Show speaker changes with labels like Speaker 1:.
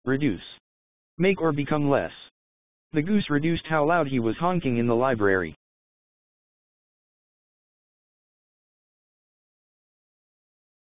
Speaker 1: Reduce. Make or become less. The goose reduced how loud he was honking in the library.